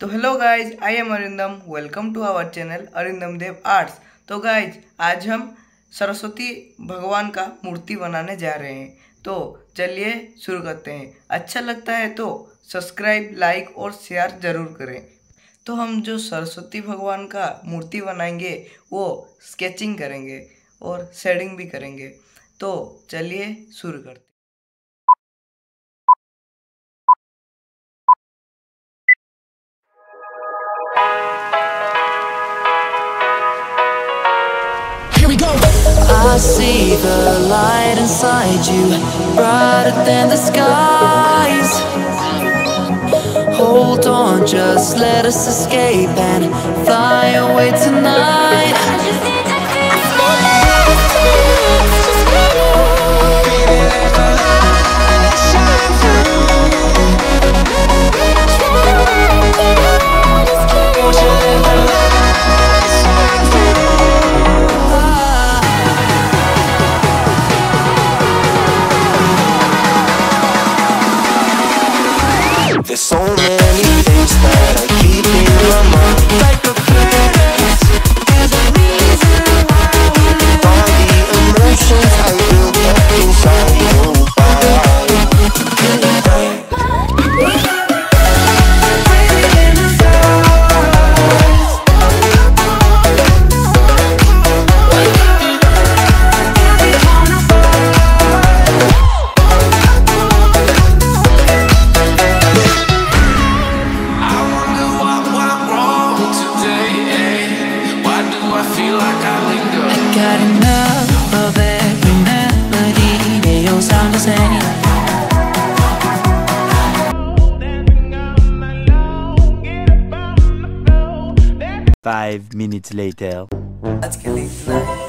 तो hello guys, I am Arindam. Welcome to our channel अरिंदमदेव arts. तो guys, आज हम सरस्वती भगवान का मूर्ति बनाने जा रहे हैं। तो चलिए शुरू करते हैं। अच्छा लगता है तो सब्सक्राइब, लाइक और शेयर ज़रूर करें। तो हम जो सरस्वती भगवान का मूर्ति बनाएंगे वो स्केचिंग करेंगे और शेडिंग भी करेंगे। तो चलिए शुरू करते हैं। I see the light inside you, brighter than the skies. Hold on, just let us escape and fly away tonight. There's so many things that I keep in my mind, like the planets. There's a reason why all the emotions I built up inside you. Got enough of every melody, they all sound the same. 5 minutes later. आज के लिए इतना ही।